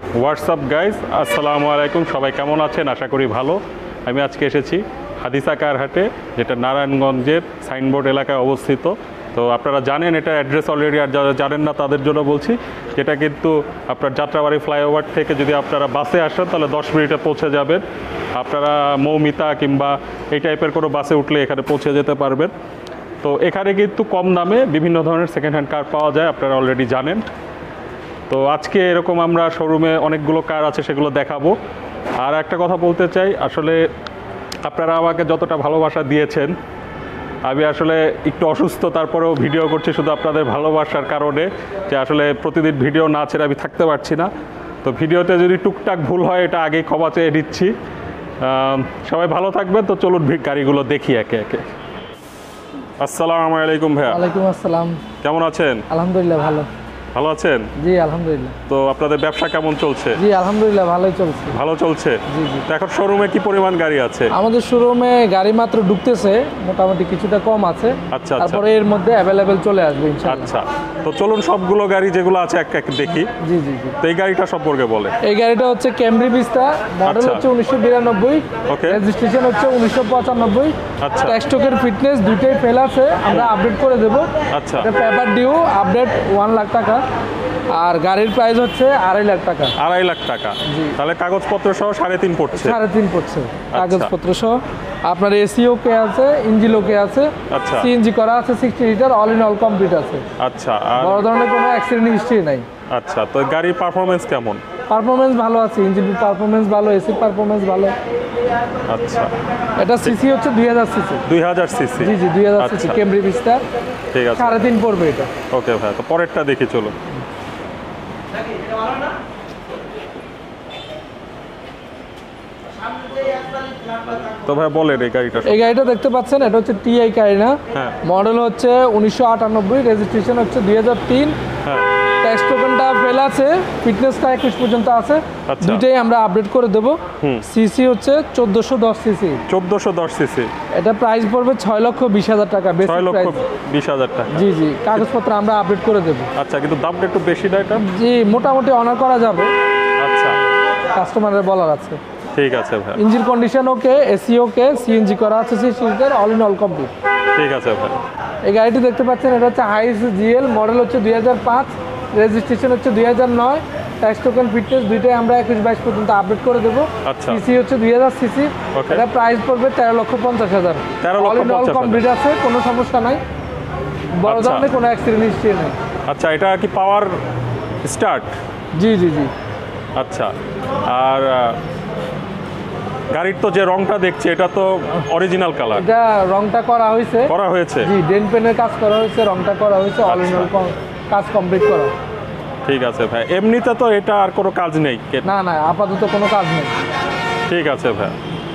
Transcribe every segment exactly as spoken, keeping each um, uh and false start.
WhatsApp guys, আসসালামু আলাইকুম। সবাই কেমন আছেন? আশা করি ভালো। আমি আজকে এসেছি হাদিসা কার হাটে, যেটা নারায়ণগঞ্জের সাইনবোর্ড এলাকায় অবস্থিত। তো আপনারা জানেন এটা অ্যাড্রেস অলরেডি, আর যারা জানেন না তাদের জন্য বলছি, যেটা কিন্তু আপনার যাত্রাবাড়ি ফ্লাইওভার থেকে যদি আপনারা বাসে আসেন তাহলে দশ মিনিটে পৌঁছে যাবেন। আপনারা মৌমিতা কিংবা এই টাইপের কোনো বাসে উঠলে এখানে পৌঁছে যেতে পারবেন। তো এখানে কিন্তু কম দামে বিভিন্ন ধরনের সেকেন্ড হ্যান্ড কার পাওয়া যায়, আপনারা অলরেডি জানেন। তো আজকে এরকম আমরা শোরুমে অনেকগুলো কার আছে সেগুলো দেখাবো। আর একটা কথা বলতে চাই, আসলে আপনারা আমাকে যতটা ভালোবাসা দিয়েছেন, আমি আসলে একটু অসুস্থ, তারপরেও ভিডিও করছি শুধু আপনাদের ভালোবাসার কারণে, যে আসলে প্রতিদিন ভিডিও না ছেড়ে আমি থাকতে পারছি না। তো ভিডিওতে যদি টুকটাক ভুল হয় এটা আগেই ক্ষমা চেয়ে দিচ্ছি। সবাই ভালো থাকবেন। তো চলুন গাড়িগুলো দেখি একে একে। আসসালামু আলাইকুম ভাইয়া। ওয়ালাইকুম আসসালাম। কেমন আছেন? আলহামদুলিল্লাহ ভালো। ভালো আছেন? জি আলহামদুলিল্লাহ। তো আপনাদের ব্যবসা কেমন চলছে? জি আলহামদুলিল্লাহ ভালোই চলছে। ভালো চলছে। জি জি। তো এখন শোরুমে কি পরিমাণ গাড়ি আছে? আমাদের শোরুমে গাড়ি মাত্র ঢুকতেছে, মোটামুটি কিছুটা কম আছে। আচ্ছা, তারপরে এর মধ্যে অ্যাভেলেবেল চলে আসবে ইনশাআল্লাহ। আচ্ছা, তো চলুন সবগুলো গাড়ি যেগুলো আছে এক এক দেখি। জি জি জি। তো এই গাড়িটা সম্পর্কে বলে। এই গাড়িটা হচ্ছে ক্যামরি ভিস্তা, মডেল আচ্ছা। হচ্ছে উনিশশো বিরানব্বই, ওকে। রেজিস্ট্রেশন হচ্ছে উনিশশো পঁচানব্বই। আচ্ছা। ট্যাক্সটকের ফিটনেস দুইটাই ফেল আছে, আমরা আপডেট করে দেবো। আচ্ছা। এটা paper due update one lakh টাকা, আর গাড়ির প্রাইস হচ্ছে আড়াই লাখ টাকা। আড়াই লাখ টাকা তাহলে কাগজপত্র সহ সাড়ে তিন পড়ছে। সাড়ে তিন পড়ছে কাগজপত্র সহ। আপনার এসি ওকে আছে, ইঞ্জিন ওকে আছে, আচ্ছা। সিএনজি করা আছে, sixty litre, all in all complete আছে। আচ্ছা, আর বড় ধরনের কোনো অ্যাক্সিডেন্ট হিস্ট্রি নাই। আচ্ছা, তো গাড়ির পারফরমেন্স কেমন? পারফরমেন্স ভালো আছে, ইঞ্জিন পারফরমেন্স ভালো, এসি পারফরমেন্স ভালো। আচ্ছা, এটা সিসি হচ্ছে দুই হাজার সিসি। দুই হাজার সিসি। জি জি দুই হাজার সিসি আচ্ছা। Camry Vista. ঠিক আছে, সাড়ে তিন পড়বে এটা। ওকে ভাই, তো পরেরটা দেখি চলো। তো ভাই বলেন এই গাড়িটা। এই গাড়িটা দেখতে পাচ্ছেন, এটা হচ্ছে টিআই কারিনা, হ্যাঁ। মডেল হচ্ছে উনিশশো আটানব্বই, রেজিস্ট্রেশন হচ্ছে দুই হাজার তিন। হ্যাঁ। ট্যাক্স টোকেনটা ফেল আছে, ফিটনেসটা একুশ পর্যন্ত আছে। আচ্ছা। দুইটাই আমরা আপডেট করে দেবো। হুম। সিসি হচ্ছে চোদ্দোশো দশ সিসি। চোদ্দোশো দশ সিসি। এটা প্রাইস পড়বে ছয় লক্ষ বিশ হাজার টাকা। বেসিক ছয় লক্ষ প্রাইস। বিশ হাজার টাকা। জি জি, কাগজপত্র আমরা আপডেট করে দেবো। আচ্ছা, কিন্তু দামটা একটু বেশি না এটা? জি মোটামুটি অনার করা যাবে, আচ্ছা, কাস্টমারের বলার আছে। ঠিক আছে ভাই। Engine condition okay, AC okay, CNG করা আছে, sixty litre, all in all complete. ঠিক আছে ভাই। এই গাড়িটি দেখতে পাচ্ছেন, এটা হচ্ছে হাইস জিএল, মডেল হচ্ছে দুই হাজার পাঁচ, রেজিস্ট্রেশন হচ্ছে দুই হাজার নয়। ট্যাক্স টোকেন ফিটনেস দুইটাই আমরা একুশ বাইশ পর্যন্ত আপডেট করে দেবো। আচ্ছা। সিসি হচ্ছে দুই হাজার সিসি। ওকে। এটা প্রাইস পড়বে তেরো লক্ষ পঞ্চাশ হাজার। তেরো লক্ষ অল ইন অল পঞ্চাশ কমপ্লিট আছে, কোনো সমস্যা নাই, বড় আচ্ছা। ধরনের কোনো অ্যাক্সিডেন্ট হিস্ট্রি নেই। আচ্ছা, এটা কি পাওয়ার স্টার্ট? জি জি জি। আচ্ছা, আর আহ, গাড়ির তো যে রংটা দেখছি এটা তো অরিজিনাল কালার এটা রংটা করা হয়েছে, করা হয়েছে। জি ডেন পেনের কাজ করা হয়েছে, রংটা করা হয়েছে, অল ইন অল কাজ কমপ্লিট করা। ঠিক আছে ভাই, এমনিতে তো এটা আর কোনো কাজ নেই? না না, আপাতত কোনো কাজ নেই। ঠিক আছে ভাই।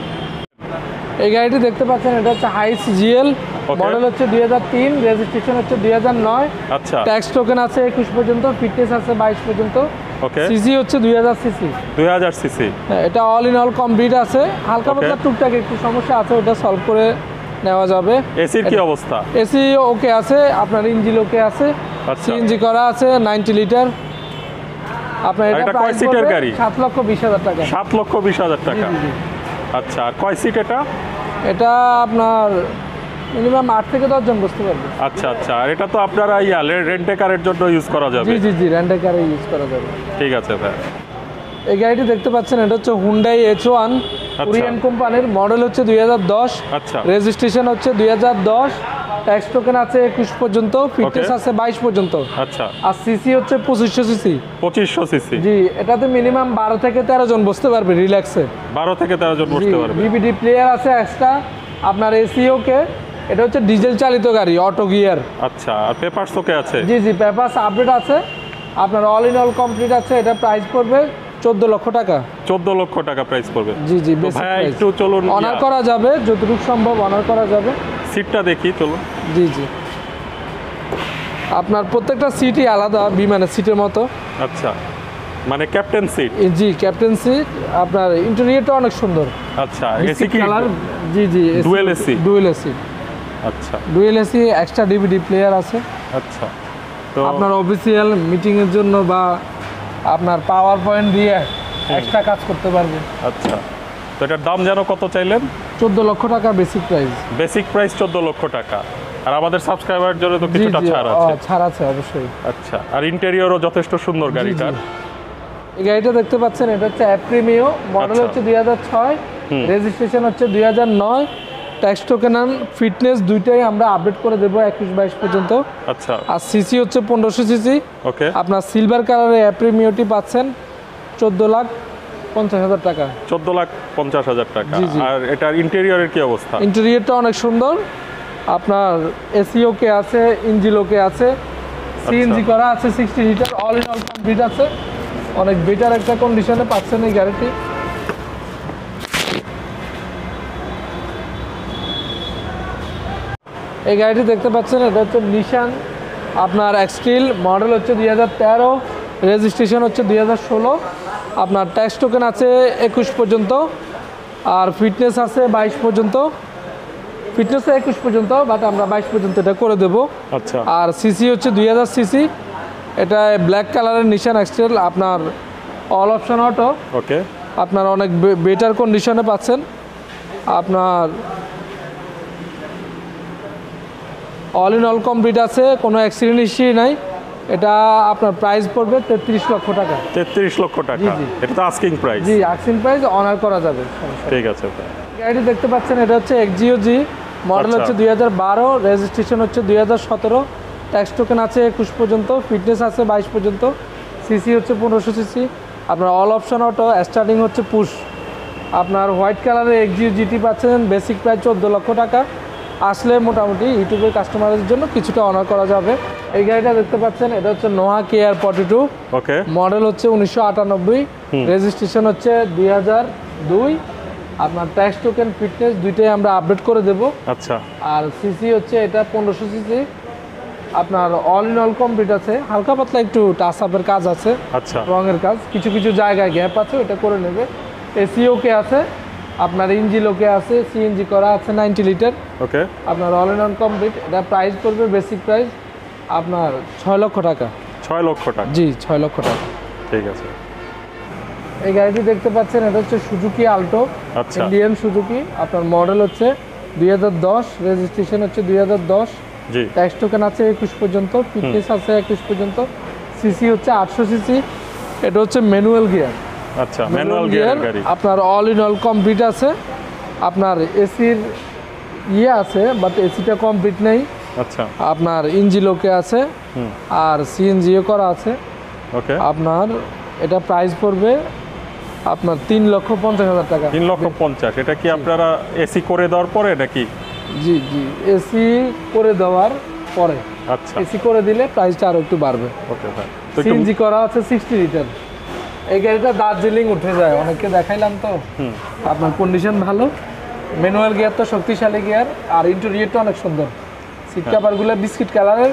এই গাড়িটি দেখতে পাচ্ছেন, এটা হচ্ছে হাইস জিএল, মডেল হচ্ছে দুই হাজার তিন, রেজিস্ট্রেশন হচ্ছে দুই হাজার নয়। আচ্ছা। ট্যাক্স টোকেন আছে একুশ পর্যন্ত, ফিটনেস আছে বাইশ পর্যন্ত। ওকে। সিসি হচ্ছে দুই হাজার সিসি। দুই হাজার সিসি। এটা অল ইন অল কমপ্লিট আছে, হালকা Okay. পাতলা টুকটাক একটু সমস্যা আছে, ওটা সলভ করে নেওয়া যাবে। এসির কি অবস্থা? এসি ওকে আছে, আপনার ইঞ্জিন ওকে আছে, আচ্ছা। সিএনজি করা আছে, নাইনটি লিটার। আপনার আর এটা এটা কয় প্রাইস সিটের পড়বে গাড়ি? সাত লক্ষ বিশ হাজার টাকা। সাত লক্ষ বিশ হাজার টাকা। জি, জি, জি। আচ্ছা, আর কয় সিট এটা? এটা আপনার মিনিমাম আট থেকে দশ জন বসতে পারবে। আচ্ছা আচ্ছা, আর এটা তো আপনারা ইয়া রেন্টে কারের জন্য ইউজ করা যাবে? জি জি জি, রেন্টাল কারে ইউজ করা যাবে। ঠিক আছে ভাই। এই গাড়িটি দেখতে পাচ্ছেন, এটা হচ্ছে হুন্ডাই এইচ ওয়ান, কোরিয়ান কোম্পানির, মডেল হচ্ছে দুই হাজার দশ। আচ্ছা। রেজিস্ট্রেশন হচ্ছে দুই হাজার দশ। ট্যাক্স টোকেন আছে একুশ পর্যন্ত, ফিটনেস Okay. আছে বাইশ পর্যন্ত। আচ্ছা, আর সিসি হচ্ছে পঁচিশশো সিসি। পঁচিশশো সিসি। জি, এটাতে মিনিমাম বারো থেকে তেরো জন বসতে পারবে রিল্যাক্সে। বারো থেকে তেরো জন বসতে পারবে। ডিভিডি প্লেয়ার আছে এক্সট্রা, আপনার এসি ওকে। এটা হচ্ছে ডিজেল চালিত গাড়ি, অটো গিয়ার। আচ্ছা, আর পেপারস ওকে আছে? জি জি, পেপারস আপডেট আছে, আপনার অল ইন অল কমপ্লিট আছে। এটা প্রাইস পড়বে চোদ্দ লক্ষ টাকা। চোদ্দ লক্ষ টাকা প্রাইস পড়বে। জি জি, তো ভাই একটু চলুন, অনার করা যাবে যতটুকু সম্ভব, অনার করা যাবে। সিটটা দেখি চলুন। জি জি, আপনার প্রত্যেকটা সিটই আলাদা, বিমানের সিটের মতো। আচ্ছা, মানে ক্যাপ্টেন সিট? জি ক্যাপ্টেন সিট। আপনার ইন্টেরিয়রটা অনেক সুন্দর। আচ্ছা, এসি কি কালার? জি জি, ডুয়েল এসি? Dual AC. আচ্ছা। Dual AC, extra DVD player আছে। আচ্ছা, তো আপনার অফিসিয়াল মিটিং এর জন্য বা আপনার পাওয়ার পয়েন্ট দিয়ে এক্সট্রা কাজ করতে পারবে। আচ্ছা, তো এটার দাম যেন কত চাইলেন? চোদ্দ লক্ষ টাকা বেসিক প্রাইস। বেসিক প্রাইস চোদ্দ লক্ষ টাকা। আর আমাদের সাবস্ক্রাইবার জন্য তো কিছুটা ছাড় আছে। ছাড় আছে অবশ্যই। আচ্ছা, আর ইন্টেরিয়রও যথেষ্ট সুন্দর গাড়িটার। এই গাড়িটা দেখতে পাচ্ছেন, এটা হচ্ছে অ্যাপ্রিমিও, মডেল হচ্ছে দুই হাজার ছয়, রেজিস্ট্রেশন হচ্ছে দুই হাজার নয়, ট্যাক্স টোকেন ফিটনেস দুইটাই আমরা আপডেট করে দেবো একুশ বাইশ পর্যন্ত। আচ্ছা, আর সিসি হচ্ছে পনেরোশো সিসি। ওকে, আপনার সিলভার কালারের অ্যাপ্রিমিওটি পাচ্ছেন চোদ্দ লাখ পঞ্চাশ হাজার টাকা। চোদ্দ লাখ পঞ্চাশ হাজার টাকা। আর এটার ইন্টেরিয়রের কি অবস্থা? ইন্টেরিয়রটা অনেক সুন্দর, আপনার এসি ওকে আছে, ইঞ্জিন ওকে আছে, সিএনজি করা আছে, sixty litre, all in all complete আছে। অনেক বেটার একটা কন্ডিশনে পাচ্ছেন এই গাড়িটি। এই গাড়িটি দেখতে পাচ্ছেন, এটা হচ্ছে নিশান আপনার এক্সট্রিল, মডেল হচ্ছে দুই হাজার তেরো, রেজিস্ট্রেশন হচ্ছে দুই হাজার ষোলো। আপনার ট্যাক্স টোকেন আছে একুশ পর্যন্ত, আর ফিটনেস আছে বাইশ পর্যন্ত। ফিটনেস একুশ পর্যন্ত, বাট আমরা বাইশ পর্যন্ত এটা করে দেবো। আচ্ছা, আর সিসি হচ্ছে দুই হাজার সিসি। এটা ব্ল্যাক কালারের নিশান এক্সট্রিল, আপনার অল অপশন অটো। ওকে, আপনার অনেক বেটার কন্ডিশনে পাচ্ছেন। আপনার অল ইন অল কমপ্লিট আছে, কোনো অ্যাক্সিডেন্ট হিস্ট্রি নাই। এটা আপনার প্রাইস পড়বে তেত্রিশ লক্ষ টাকা। তেত্রিশ লক্ষ টাকা, এটা তো আস্কিং প্রাইস। জি, আস্কিং প্রাইস, অনার করা যাবে। ঠিক আছে। গাড়িটি দেখতে পাচ্ছেন, এটা হচ্ছে এক্সিও জি, মডেল হচ্ছে দুই হাজার বারো, রেজিস্ট্রেশন হচ্ছে দুই হাজার সতেরো, ট্যাক্স টোকেন আছে একুশ পর্যন্ত, ফিটনেস আছে বাইশ পর্যন্ত, সিসি হচ্ছে পনেরোশো সিসি। আপনার অল অপশন অটো, স্টার্টিং হচ্ছে পুশ। আপনার হোয়াইট কালারের এক্সিও জিটি পাচ্ছেন, বেসিক প্রাইস চোদ্দো লক্ষ টাকা। আসলে মোটামুটি ইউটিউবের কাস্টমারদের জন্য কিছুটা অনার করা যাবে। এই গাড়িটা দেখতে পাচ্ছেন, এটা হচ্ছে Noah K R forty two, okay, model হচ্ছে উনিশশো আটানব্বই, রেজিস্ট্রেশন হচ্ছে দুই হাজার দুই। আপনার ট্যাক্স টোকেন ফিটনেস দুইটাই আমরা আপডেট করে দেব। আচ্ছা, আর সিসি হচ্ছে এটা পনেরোশো সিসি। আপনার অল ইন অল কমপ্লিট আছে, হালকা পাতলা একটু টাচ আপের কাজ আছে, আচ্ছা, রঙের কাজ, কিছু কিছু জায়গায় গ্যাপ আছে, ওটা করে নেবে। এসি ওকে আছে, আপনার ইঞ্জিন ওকে আছে, সিএনজি করা আছে নাইনটি লিটার। ওকে, আপনার অল ইন অল কমপ্লিট। এটা প্রাইস পড়বে বেসিক প্রাইস আপনার ছয় লক্ষ টাকা। ছয় লক্ষ টাকা। জি, ছয় লক্ষ টাকা। ঠিক আছে। এই গাড়িটি দেখতে পাচ্ছেন, এটা হচ্ছে সুজুকি আল্টো, আচ্ছা, ইন্ডিয়ান সুজুকি। আপনার মডেল হচ্ছে দুই হাজার দশ, রেজিস্ট্রেশন হচ্ছে দুই হাজার দশ, জি, ট্যাক্স টোকেন আছে একুশ পর্যন্ত, ফিটনেস আছে একুশ পর্যন্ত, সিসি হচ্ছে আটশো সিসি। এটা হচ্ছে ম্যানুয়াল গিয়ার। আচ্ছা, ম্যানুয়াল গিয়ার গাড়ি। আপনার অল ইন অল কমপ্লিট আছে। আপনার এসির ইয়ে আছে, বাট এসিটা কমপ্লিট নেই। আচ্ছা, আপনার ইঞ্জিন ওকে আছে, আর সিএনজিও করা আছে। ওকে, আপনার এটা প্রাইস পড়বে আপনার তিন লক্ষ পঞ্চাশ হাজার টাকা। তিন লক্ষ পঞ্চাশ। এটা কি আপনারা এসি করে দেওয়ার পরে নাকি? জি জি, এসি করে দেওয়ার পরে। আচ্ছা, এসি করে দিলে প্রাইসটা আরো একটু বাড়বে। ওকে ভাই। তো একটু সিএনজি করা আছে সিক্সটি লিটার। এই গাড়িটা দার্জিলিং উঠে যায়, অনেককে দেখাইলাম তো। আপনার কন্ডিশন ভালো, ম্যানুয়াল গিয়ার তো শক্তিশালী গিয়ার, আর ইন্টেরিয়রটা অনেক সুন্দর। সিট কাভারগুলো বিস্কিট কালারের।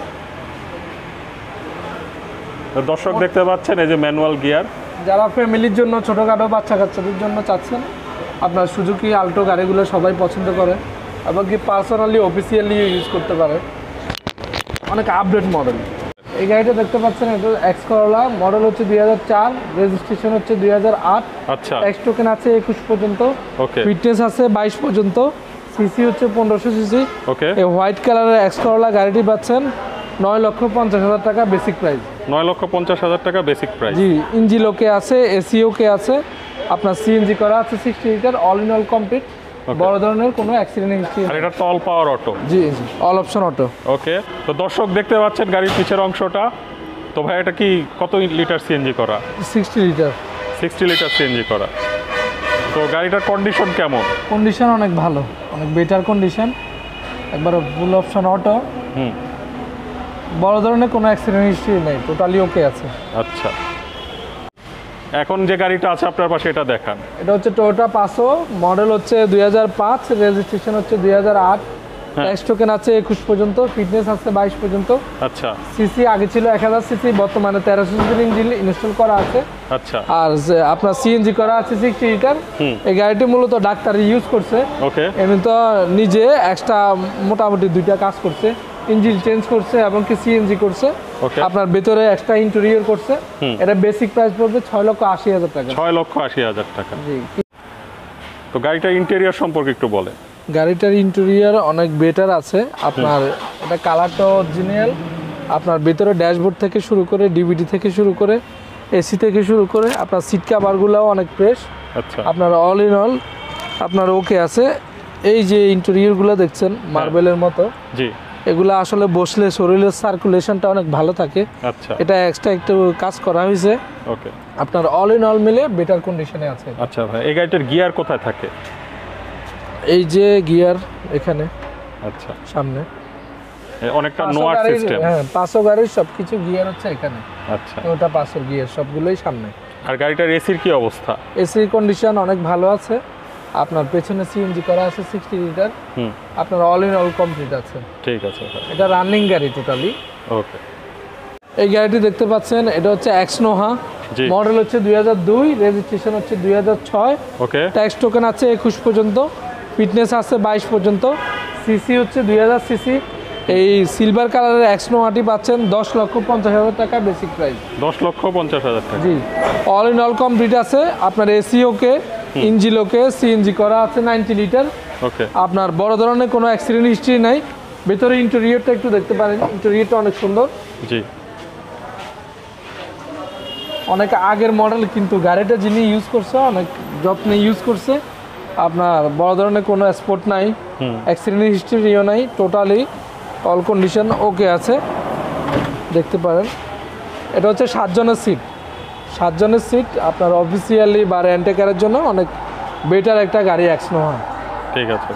দর্শক দেখতে পাচ্ছেন, এই যে ম্যানুয়াল গিয়ার। যারা ফ্যামিলির জন্য, ছোটোখাটো বাচ্চা কাচ্চাদের জন্য চাচ্ছেন, আপনার সুজুকি আল্টো গাড়িগুলো সবাই পছন্দ করে, এবং কি পার্সোনালি অফিসিয়ালি ইউজ করতে পারে। অনেক আপডেট মডেল। এই গাড়িটা দেখতে পাচ্ছেন, এটা এক্স করোলা, মডেল হচ্ছে দুই হাজার চার, রেজিস্ট্রেশন হচ্ছে দুই হাজার আট। আচ্ছা, ট্যাক্স টোকেন আছে একুশ পর্যন্ত, ওকে, ফিটনেস আছে বাইশ পর্যন্ত, সিসি হচ্ছে পনেরোশো সিসি। ওকে, এই হোয়াইট কালারের এক্স করোলা গাড়িটি পাচ্ছেন নয় লক্ষ পঞ্চাশ হাজার টাকা বেসিক প্রাইস। নয় লক্ষ পঞ্চাশ হাজার টাকা বেসিক প্রাইস। জি, ইঞ্জিন ওকে আছে, এসি ওকে আছে, আপনার সিএনজি করা আছে sixty litre, all in all complete. বড় ধরনের কোনো অ্যাক্সিডেন্ট হিস্ট্রি। আর এটা তো অল পাওয়ার অটো। জি জি, অল অপশন অটো। ওকে, তো দর্শক দেখতে পাচ্ছেন গাড়ির পিছের অংশটা। তো ভাই, এটা কি কত লিটার সিএনজি করা? Sixty litre. Sixty litre CNG করা। তো গাড়িটার কন্ডিশন কেমন? কন্ডিশন অনেক ভালো, অনেক বেটার কন্ডিশন, একবার ফুল অপশন অটো। হুম, বড় ধরনের কোনো অ্যাক্সিডেন্ট হিস্ট্রি নেই, টোটালি ওকে আছে। আচ্ছা, এখন যে গাড়িটা আছে আপনার পাশে, এটা দেখান। এটা হচ্ছে টয়োটা পাসো, মডেল হচ্ছে দুই হাজার পাঁচ, রেজিস্ট্রেশন হচ্ছে দুই হাজার আট, ট্যাক্স টোকেন আছে একুশ পর্যন্ত, ফিটনেস আছে বাইশ পর্যন্ত। আচ্ছা, সিসি আগে ছিল এক হাজার সিসি, বর্তমানে তেরোশো সিসির ইঞ্জিন ইনস্টল করা আছে। আচ্ছা, আর যে আপনার সিএনজি করা আছে সিক্সটি লিটার। এই গাড়িটি মূলত ডাক্তার ইউজ করছে, ওকে, এমনি তো নিজে এক্সট্রা মোটামুটি দুইটা কাজ করছে। ইঞ্জিন চেঞ্জ করছে এবং কি সিএনজি করছে। Okay. আপনার ভেতরে এক্সট্রা ইন্টেরিয়র করছে। এটা বেসিক প্রাইস পড়বে ছয় লক্ষ আশি হাজার টাকা। ছয় লক্ষ আশি হাজার টাকা। জি। তো গাড়িটার ইন্টেরিয়র সম্পর্কে একটু বলে। গাড়িটার ইন্টেরিয়র অনেক বেটার আছে। আপনার এটা কালারটা অরিজিনাল। আপনার ভেতরে ড্যাশবোর্ড থেকে শুরু করে ডিভিডি থেকে শুরু করে এসি থেকে শুরু করে আপনার সিট কাভারগুলোও অনেক ফ্রেশ। আচ্ছা। আপনার অল ইন অল আপনার ওকে আছে। এই যে ইন্টেরিয়রগুলো দেখছেন মার্বেলের মতো, জি, এগুলো আসলে বসলে শরীরের সার্কুলেশনটা অনেক ভালো থাকে। আচ্ছা। এটা এক্সট্রা একটু কাজ করা হয়েছে। ওকে। আপনার অল ইন অল মিলে বেটার কন্ডিশনে আছে। আচ্ছা ভাই, এই গাড়িটার গিয়ার কোথায় থাকে? এই যে গিয়ার এখানে আচ্ছা, সামনে এ অনেকটা নোয়ার সিস্টেম। হ্যাঁ, পাঁচশো গাড়ির সবকিছু গিয়ার হচ্ছে এখানে। আচ্ছা। ওটা পাঁচশো গিয়ার সবগুলোই সামনে। আর গাড়িটার এসির কি অবস্থা? এসির কন্ডিশন অনেক ভালো আছে। আপনার পেছনে সিএনজি করা আছে সিক্সটি লিটার। হুম। আপনার অল ইন অল কমপ্লিট আছে। ঠিক আছে ভাই। এটা রানিং গাড়ি টোটালি। ওকে। এই গাড়িটি দেখতে পাচ্ছেন, এটা হচ্ছে এক্সনোহা। জি। মডেল হচ্ছে দুই হাজার দুই, রেজিস্ট্রেশন হচ্ছে দুই হাজার ছয়। ওকে। ট্যাক্স টোকেন আছে একুশ পর্যন্ত, ফিটনেস আছে বাইশ পর্যন্ত, সিসি হচ্ছে দুই হাজার সিসি। এই সিলভার কালারের এক্সনোহাটি পাচ্ছেন দশ লক্ষ পঞ্চাশ হাজার টাকা বেসিক প্রাইস। দশ লক্ষ পঞ্চাশ হাজার টাকা। জি, অল ইন অল কমপ্লিট আছে। আপনার AC okay, engine okay, CNG করা আছে নাইনটি লিটার। ওকে। আপনার বড় ধরনের কোনো অ্যাক্সিডেন্ট হিস্ট্রি নাই। ভেতরে ইন্টেরিয়রটা একটু দেখতে পারেন, ইন্টেরিয়রটা অনেক সুন্দর। জি। অনেক আগের মডেল, কিন্তু গাড়িটা যিনি ইউজ করছে অনেক যত্নে ইউজ করছে। আপনার বড় ধরনের কোনো স্পট নাই, অ্যাক্সিডেন্ট হিস্ট্রিও নাই, টোটালি অল কন্ডিশন ওকে আছে। দেখতে পারেন, এটা হচ্ছে সাতজনের সিট। সাতজনের সিট আপনার অফিসিয়ালি বা রেন্টেকারের জন্য অনেক বেটার একটা গাড়ি এক্সনোহা। ঠিক আছে।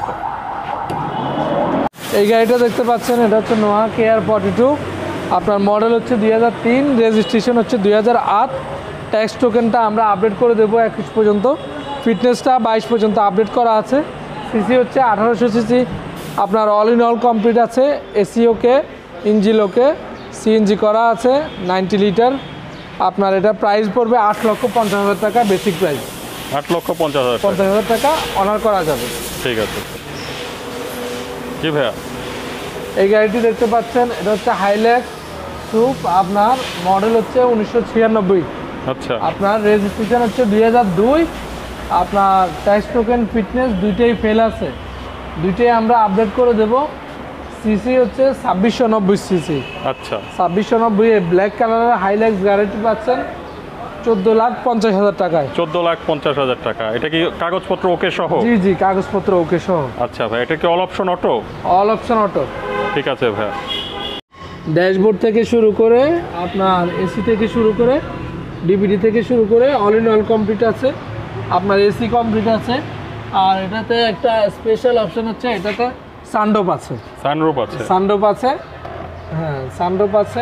এই গাড়িটা দেখতে পাচ্ছেন, এটা হচ্ছে নোয়া কেয়ার ফর্টি টু। আপনার মডেল হচ্ছে দুই হাজার তিন, রেজিস্ট্রেশন হচ্ছে দুই হাজার আট। ট্যাক্স টোকেনটা আমরা আপডেট করে দেবো একুশ পর্যন্ত, ফিটনেসটা বাইশ পর্যন্ত আপডেট করা আছে। সিসি হচ্ছে আঠারোশো সিসি। আপনার অল ইন অল কমপ্লিট আছে, AC okay, engine okay, CNG করা আছে নাইনটি লিটার। আপনার এটা প্রাইস পড়বে আট লক্ষ পঞ্চাশ হাজার টাকা বেসিক প্রাইস। আট লক্ষ পঞ্চাশ হাজার টাকা। পঞ্চাশ হাজার টাকা অনার করা যাবে। ঠিক আছে। জি ভাইয়া। এই গাড়িটি দেখতে পাচ্ছেন, এটা হচ্ছে হাইল্যাক্স সুপ। আপনার মডেল হচ্ছে উনিশশো ছিয়ানব্বই। আচ্ছা। আপনার রেজিস্ট্রেশন হচ্ছে দুই হাজার দুই। আপনার ট্যাক্স টোকেন ফিটনেস দুইটাই ফেল আছে, দুইটাই আমরা আপডেট করে দেব। সিসি হচ্ছে ছাব্বিশশো নব্বই সিসি। আচ্ছা। ছাব্বিশশো নব্বই ব্ল্যাক কালারের হাইল্যাক্স গাড়িটি পাচ্ছেন চোদ্দো লাখ পঞ্চাশ হাজার টাকায়। চোদ্দ লাখ পঞ্চাশ হাজার টাকা। এটা কি কাগজপত্র ওকে সহ? জি জি, কাগজপত্র ওকে সহ। আচ্ছা ভাই, এটা কি all option auto? All option auto. ঠিক আছে ভাইয়া। ড্যাশবোর্ড থেকে শুরু করে আপনার এসি থেকে শুরু করে ডিভিডি থেকে শুরু করে অল ইন অল কমপ্লিট আছে। আপনার এসি কমপ্লিট আছে। আর এটাতে একটা স্পেশাল অপশন হচ্ছে, এটাতে সানরুফ আছে। সানরুফ আছে। সানরুফ আছে, হ্যাঁ সানরুফ আছে।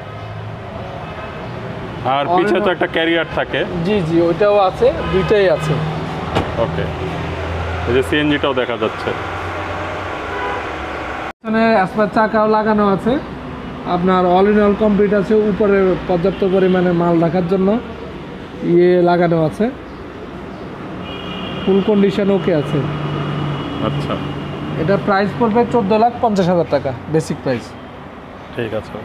আর পিছে তো একটা ক্যারিয়ার থাকে। জি জি, ওইটাও আছে, দুইটাই আছে। ওকে। এই যে সিএনজিটাও দেখা যাচ্ছে। এখানে স্পার চাকাও লাগানো আছে। আপনার অল ইন অল কমপ্লিট আছে। উপরে পর্যাপ্ত পরিমাণে মাল রাখার জন্য ইয়ে লাগানো আছে। ফুল কন্ডিশন ওকে আছে। আচ্ছা। এটা প্রাইস পড়বে চোদ্দো লাখ পঞ্চাশ হাজার টাকা বেসিক প্রাইস। ঠিক আছে।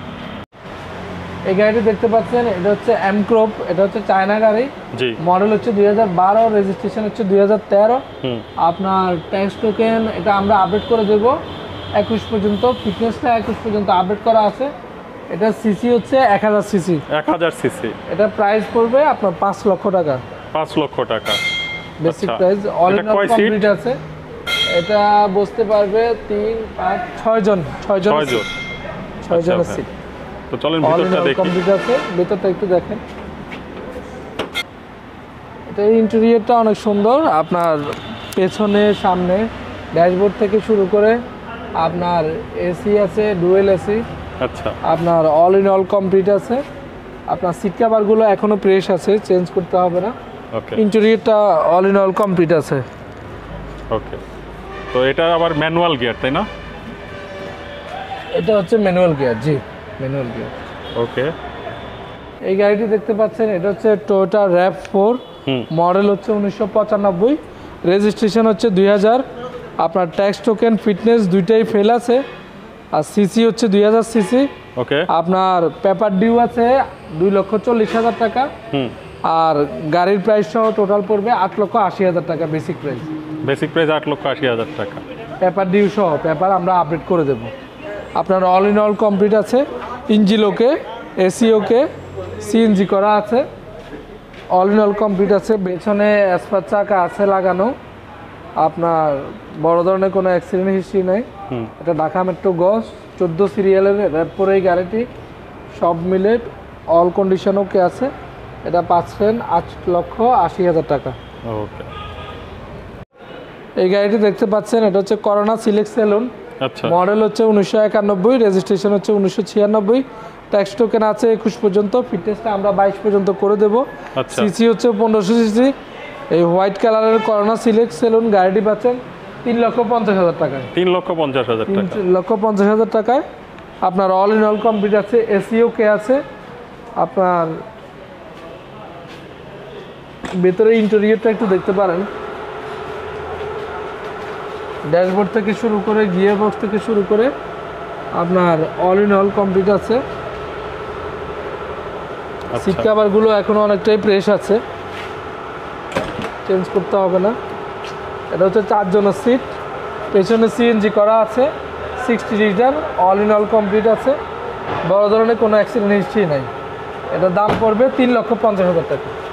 এই গাড়িটি দেখতে পাচ্ছেন, এটা হচ্ছে এমক্রপ। এটা হচ্ছে চায়না গাড়ি। জি। মডেল হচ্ছে দুই হাজার বারো, রেজিস্ট্রেশন হচ্ছে দুই হাজার তেরো। হুম। আপনার ট্যাক্স টোকেন এটা আমরা আপডেট করে দেবো একুশ পর্যন্ত, ফিটনেসটা একুশ পর্যন্ত আপডেট করা আছে। এটা সিসি হচ্ছে এক হাজার সিসি। এক হাজার সিসি। এটা প্রাইস পড়বে আপনার পাঁচ লক্ষ টাকা। পাঁচ লক্ষ টাকা বেসিক আচ্ছা। প্রাইস। অল এটা ইন অল কয় সিট? কমপ্লিট আছে। এটা বসতে পারবে তিন পাঁচ ছয় জন। ছয় জন ছয় জন। ছয় জনের আচ্ছা, সিট। তো চলেন অল ইন ভিতরটা অল দেখি। কমপ্লিট আছে। ভিতরটা একটু দেখেন। এটা ইন্টেরিয়রটা অনেক সুন্দর। আপনার পেছনে সামনে ড্যাশবোর্ড থেকে শুরু করে আপনার এসি আছে, ডুয়েল এসি। আচ্ছা। আপনার অল ইন অল কমপ্লিট আছে। আপনার সিট কভারগুলো এখনো ফ্রেশ আছে, চেঞ্জ করতে হবে না। ওকে। ইন্টেরিয়রটা অল ইন অল কমপ্লিট আছে। ওকে। তো এটা আবার ম্যানুয়াল গিয়ার, তাই না? এটা হচ্ছে ম্যানুয়াল গিয়ার। জি, ম্যানুয়াল গিয়ার। ওকে। এই গাড়িটি দেখতে পাচ্ছেন, এটা হচ্ছে টয়োটা র্যাভ ফোর। মডেল হচ্ছে উনিশশো পঁচানব্বই, রেজিস্ট্রেশন হচ্ছে দুই হাজার। আপনার ট্যাক্স টোকেন ফিটনেস দুইটাই ফেল আছে। আর সিসি হচ্ছে দুই হাজার সিসি। ওকে। আপনার পেপার ডিউ আছে দুই লক্ষ চল্লিশ হাজার টাকা। হুম। আর গাড়ির প্রাইস সহ টোটাল পড়বে আট লক্ষ আশি হাজার টাকা বেসিক প্রাইস। বেসিক প্রাইস আট লক্ষ আশি হাজার টাকা। পেপার ডিউ সহ, পেপার আমরা আপডেট করে দেব। আপনার অল ইন অল কমপ্লিট আছে, engine okay, AC okay, CNG করা আছে, অল ইন অল কমপ্লিট আছে। পেছনে অ্যাসপার চাকা আছে লাগানো, আপনার বড় ধরনের কোনো অ্যাক্সিডেন্ট হিস্ট্রি নেই। হুম। এটা ঢাকা মেট্রো গস চোদ্দ সিরিয়ালের এরপরে এই গাড়িটি সব মিলে অল কন্ডিশন ওকে আছে। এটা পাচ্ছেন আট লক্ষ আশি হাজার টাকা। ওকে। এই গাড়িটি দেখতে পাচ্ছেন, এটা হচ্ছে করোনা সিলেক্ট সেলুন। আচ্ছা। মডেল হচ্ছে উনিশশো একানব্বই, রেজিস্ট্রেশন হচ্ছে উনিশশো ছিয়ানব্বই, ট্যাক্স টোকেন আছে একুশ পর্যন্ত, ফিটনেসটা আমরা বাইশ পর্যন্ত করে দেবো। আচ্ছা। সিসি হচ্ছে পনেরোশো সিসি। এই হোয়াইট কালারের করোনা সিলেক্ট সেলুন গাড়িটি পাচ্ছেন তিন লক্ষ পঞ্চাশ হাজার টাকায়। তিন লক্ষ পঞ্চাশ হাজার তিন টাকা। লক্ষ পঞ্চাশ হাজার টাকায় আপনার অল ইন অল কমপ্লিট আছে, এসিও কে আছে। আপনার ভেতরে ইন্টেরিয়রটা একটু দেখতে পারেন, ড্যাশবোর্ড থেকে শুরু করে গিয়ার বক্স থেকে শুরু করে আপনার অল ইন অল কমপ্লিট আছে। সিট কভারগুলো এখনো অনেকটাই ফ্রেশ আছে, চেঞ্জ করতে হবে না। এটা হচ্ছে চারজনের সিট, পেছনে সিএনজি করা আছে, sixty litre, all in all complete আছে, বড় ধরনের কোনো অ্যাক্সিডেন্ট হিস্ট্রি নাই। এটার দাম পড়বে তিন লক্ষ পঞ্চাশ হাজার টাকা।